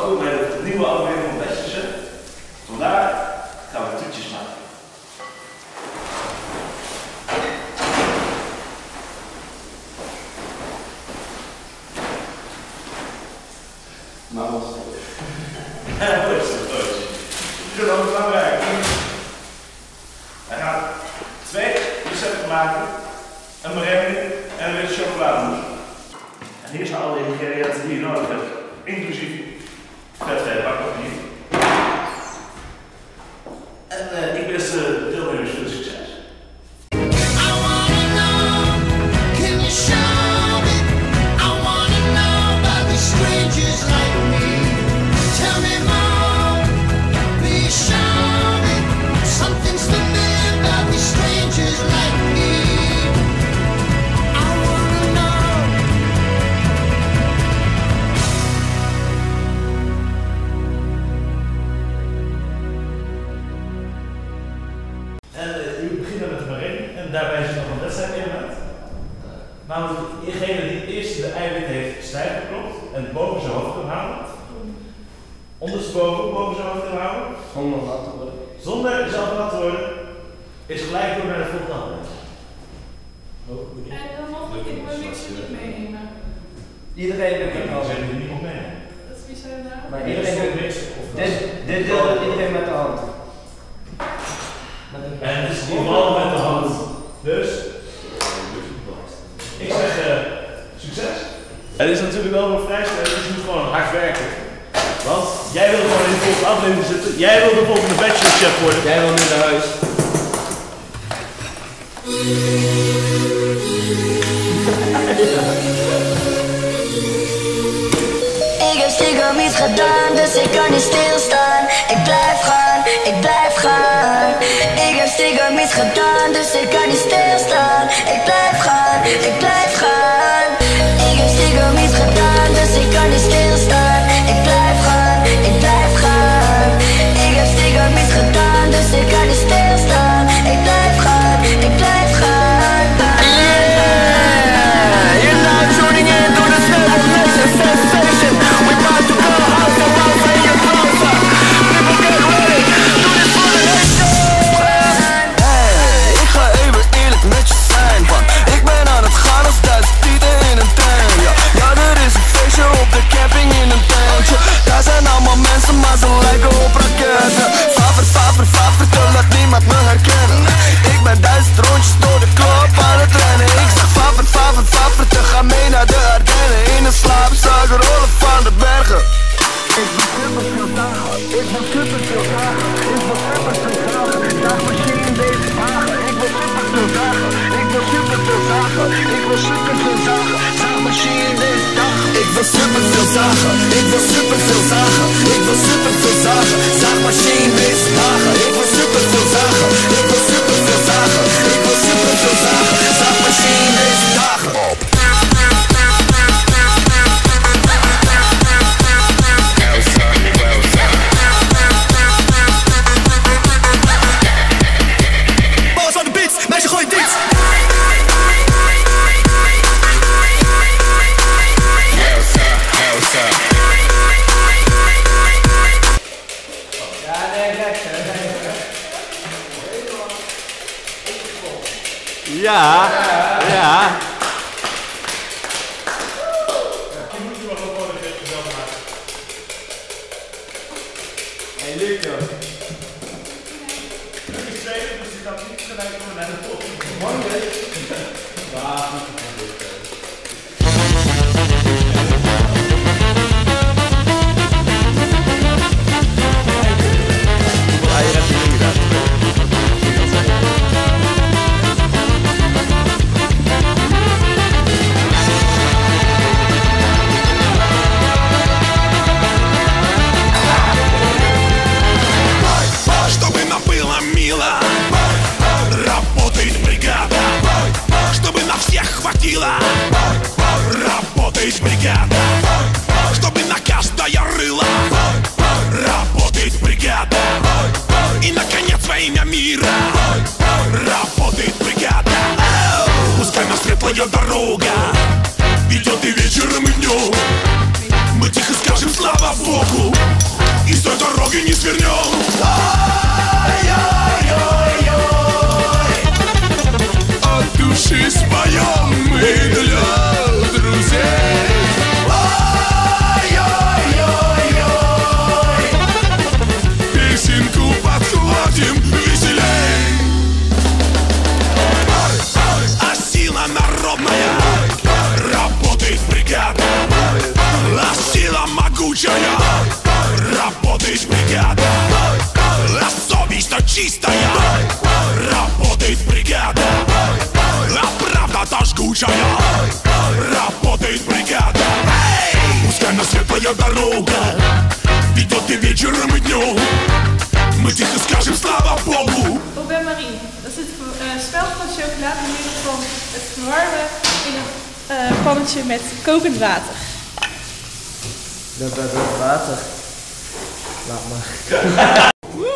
welkom bij de nieuwe aflevering van Westerse. Vandaag gaan we toetjes maken. Maar wat is Ja, dat is het tootje. Dat is ook belangrijk. Hij gaat 2 recepten maken. Een merengue en een beetje chocolademousse. En hier zijn alle ingrediënten die je nodig hebt. Inclusief vet bakpapier. En ik wens de deelnemers veel succes. We beginnen met de merengue en daarbij zit nog een wedstrijdelement. Namelijk degene die het eerste de eiwit heeft stijf geklopt en boven zijn hoofd kan houden. Ondersteboven boven zijn hoofd kan houden. zonder nat te worden? Zonder zelf nat te worden, is gelijk door naar de volgende aflevering. En dan mag ik mijn mixer niet meenemen. Iedereen doet het al. Zet er niemand mee. Dat is wie zijn nou? Maar iedereen doet mixen. dit deelt iedereen met de hand. En het is in ieder geval met de hand. Dus, ik zeg succes. Het is natuurlijk wel een vrij snel, dus je moet gewoon hard werken. Want jij wil gewoon in de volgende aflevering zitten. Jij wil de volgende bachelorchef worden. Jij wil nu naar huis. Ik heb stiekem iets gedaan, dus ik kan niet stilstaan. Ik blijf gaan, ik blijf gaan. Ik heb stiekem iets gedaan, dus ik kan niet stilstaan. Ik blijf gaan, ik blijf gaan. Ik heb stiekem iets gedaan, dus ik kan niet stilstaan. Ik blijf gaan, ik blijf gaan. Ik heb stiekem iets gedaan, dus ik kan niet stilstaan. Ik blijf gaan, ik blijf gaan. Yeah, you're now tuning in to the Snowball Nation sensation. We're about to go house to house and you're closer. People get ready, do this for the nation. Hey, ik ga even eerlijk met je zijn, want ik ben aan het gaan als Duitse Pieten in een tuin. Ja, er is een feestje op de camping in een tuintje. Daar zijn allemaal mensen, maar ze lijken op raketten. Favor, laat niemand me herkennen. Ik ben 1000 rondjes door de club aan het rennen. Ik zeg favor, te gaan mee naar de Ardennen. In een slaapzakken rollen van de bergen. Ik wil superveel dagen, ik wil superveel dagen. Ik wil superveel dagen, zaagmachine in deze wagen. Ik wil superveel dagen, ik wil superveel zagen. Ik wil superveel zagen, zaagmachine in deze dagen. Ik wil superveel zagen, ik wil superveel zagen. Ik wil superveel zagen, zaagmachine in deze dagen. Ik wil superveel zagen, ik wil superveel zagen. Ik wil superveel zagen, zaagmachine in deze dagen. Ja, ja. Je moet je maar gewoon even zelf maken. Hey, Luc joh. Luc is tweede, dus die gaat niet gelijk door naar de volgende. Mooi ja, Работает бригада, чтобы на каждое рыло работает бригада. И наконец во имя мира работает бригада. Пускай нас светлая дорога ведет и вечером, и днем. Мы тихо скажем слава Богу. твоя дорога. Ведет и вечером, и днем. Мы тихо скажем слава Богу. Op Ben Marie. Dat is het spel van chocolade van het verwarmen in een pannetje met kokend water. Dat water. Laat maar.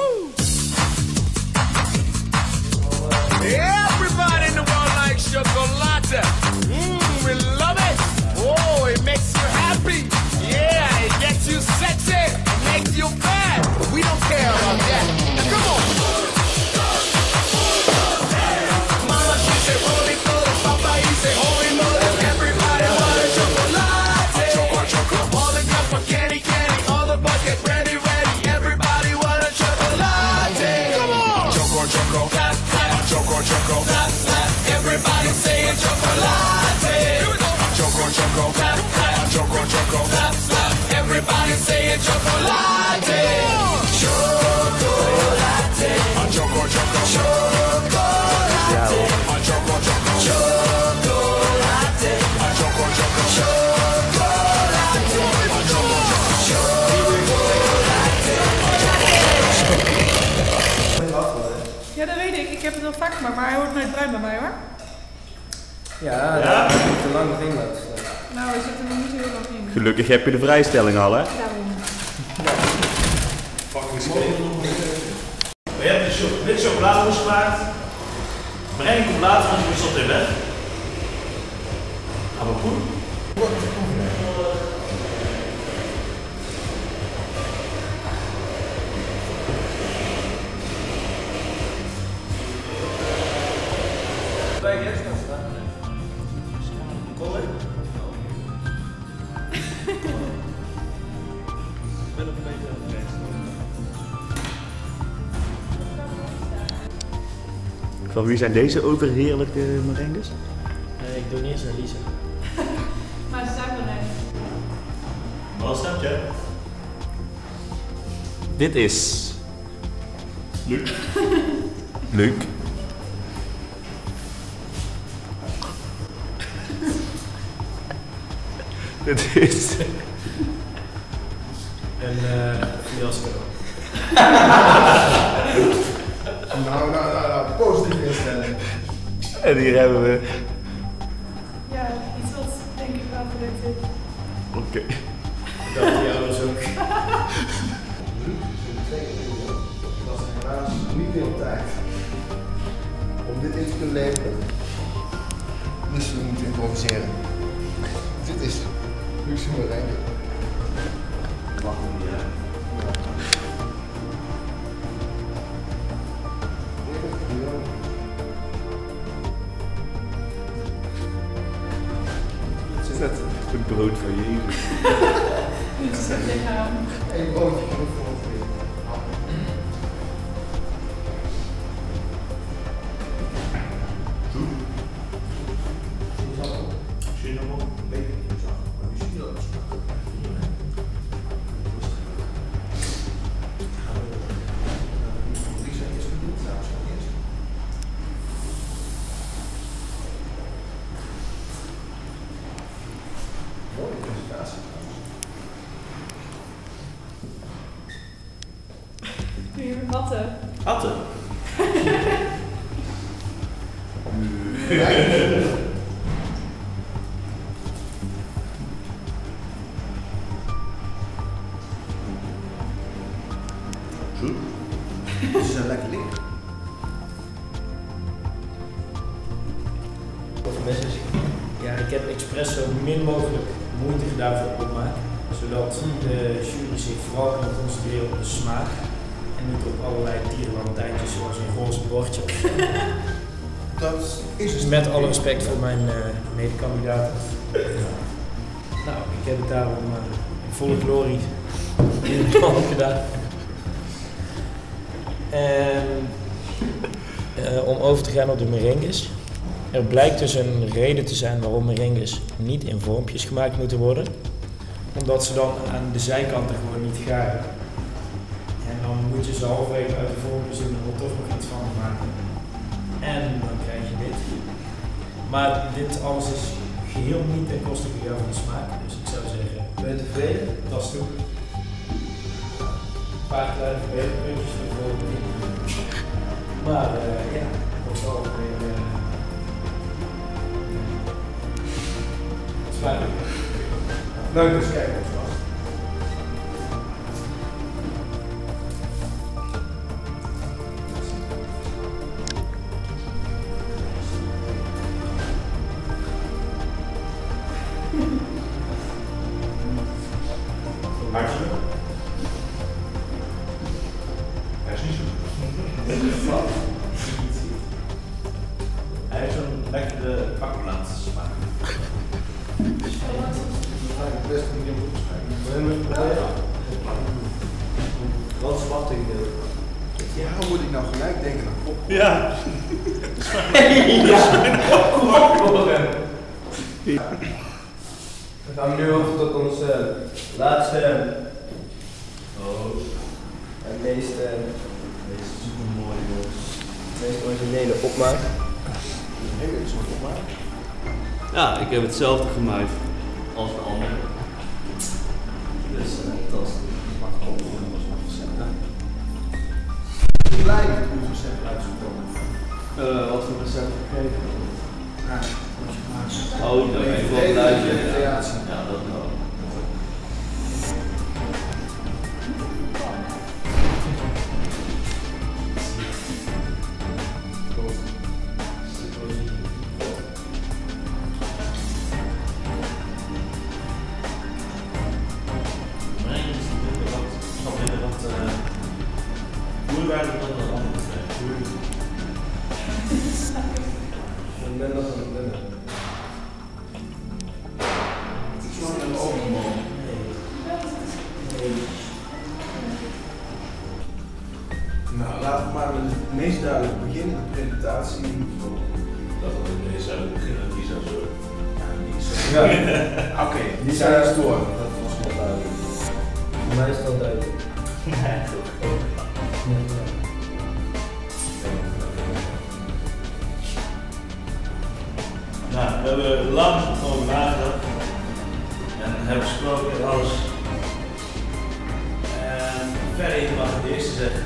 Everybody in the world likes chocolate. We love it. Oh, it makes you happy. Yeah, it gets you sexy. It makes you bad. But we don't care about that. Now, come on. Mama, she say holy mother. Papa, he say holy mother. Everybody want a chocolate. All the girls want candy. All the boys get ready. Everybody want a chocolate. Come on. Choco. Choco. Everybody say chocolate. Choco. Everybody say chocolate. Chocolate. Choco. Ja, dat weet ik. Ik heb het wel vaak gemaakt, maar hij wordt nooit bruin bij mij hoor. Ja, dat is te lang erin laten staan. Nou, we zitten er niet zo heel lang in. Gelukkig heb je de vrijstelling al, hè? Daarom. We hebben dit chocolademousse gemaakt. Marijn komt later, want je zat in weg. Maar goed. Van wie zijn deze overheerlijke merengues? Ik doe niet eens aan Lisa. Maar ze zijn er net. Wat staat je? Dit is... Luc. Luc. Dit is... Een fiasco. Nou, positief instelling. En hier hebben we... Ja, iets wat denk ik wel gelukt is. Oké. Dat die ouders ook. Het was helaas niet veel tijd om dit in te kunnen leveren. Dus we moeten improviseren. Dit is luxe merengue. Is dat een brood van Jezus? Niet zo lichaam. Eén broodje voor het Kun je weer hatten? Hatten? Goed. Ze zijn lekker licht. Ja, ik heb expres zo min mogelijk moeite gedaan voor het opmaken, zodat de jury zich vooral kan concentreren op de smaak en niet op allerlei dierenlantijntjes zoals een roze bordje. Dat is Dus met alle respect voor mijn medekandidaten. Nou, ik heb het daarom in volle glorie in het plan gedaan. En om over te gaan op de merengues. Er blijkt dus een reden te zijn waarom merengues niet in vormpjes gemaakt moeten worden. Omdat ze dan aan de zijkanten gewoon niet garen. En dan moet je ze halverwege uit de vormpjes doen en er toch nog iets van maken. En dan krijg je dit. Maar dit alles is geheel niet ten koste van de smaak. Dus ik zou zeggen, Ben je tevreden? Dat is toe. Een paar kleine verbeterpuntjes voor de volgende keer. Maar ja, dat is wel weer. Het spijt me. Leuk eens kijken of het was. Hartstikke. Hij is niet zo flauw. Hij heeft zo'n lekkere bakplaats smaak. Het beste niet in opschrijven. Wat verwachting deel? Ja, hoe moet ik nou gelijk denken aan pop? Ja. Kom op, horen! We gaan nu over tot onze laatste en meest originele opmaak. Een hele soort opmaak. Ja, ik heb hetzelfde gemaakt als de andere. Dus dat is Blij met hoe het recept eruit zou komen. wat voor recept gegeven? Ja, wat je gemaakt. Oh, dat ben ik wel blij mee. Creatie. Ja, dat wel. En ben nog een binnen. Ik snap hem ook niet, man. Nou, laten we maar met het meest duidelijk beginnen, de presentatie. Dat we het meest uit beginnen, die zou zo. Ja, die is Ja, Oké, die zijn eens door. Dat was wel duidelijk. voor mij is het wel duidelijk. Nou, we hebben lang over nagedacht en hebben gesproken en alles. En Ferry mag het eerste zeggen.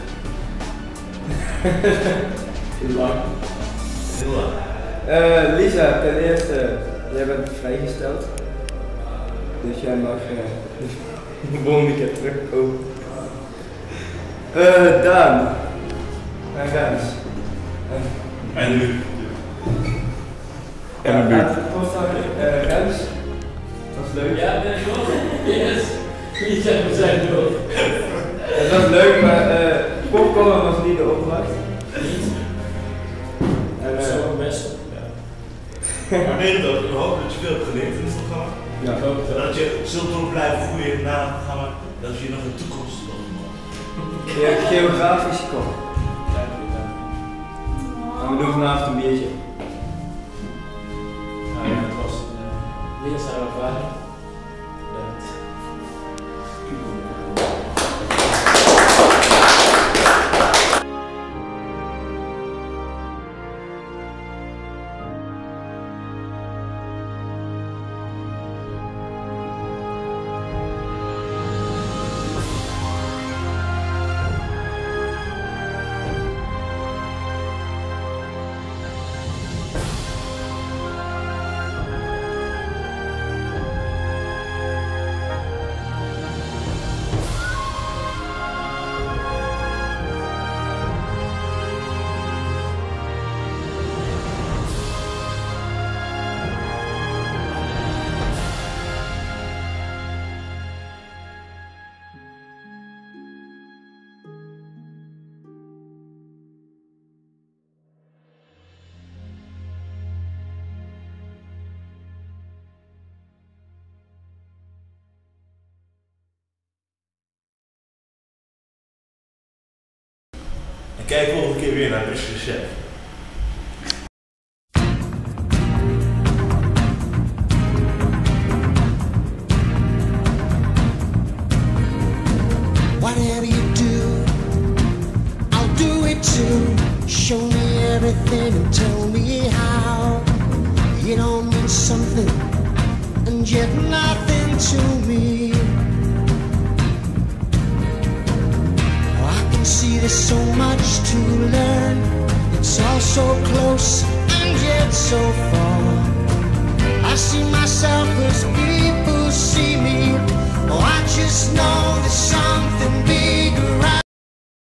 Heel lang. Heel lang. Lisa, ten eerste, jij bent vrijgesteld. Dus jij mag de volgende keer terugkomen. Daan. En Rens. En nu? En nu. Rens. Dat was leuk. Ja, ben ik nog? Yes! Niet zeggen we zijn door. Het was leuk, maar popcorn was niet de opdracht. Niet? En, Zo best. Maar nee, dat ik hoop dat je veel hebt geleerd in het programma. ja. Ik hoop het wel. Dat je zult door blijven groeien na het programma, dat je nog een toekomst wil maken. Geografisch kom. En we doen vanavond een biertje. Nou ja, het was een leerzame ervaring. Bedankt. En kijk volgende keer weer naar Mr. Chef. Whatever you do, I'll do it too. Show me everything and tell me how. It all means something and yet nothing to me. so much to learn. It's all so close and yet so far. I see myself as people see me. Oh, I just know the sun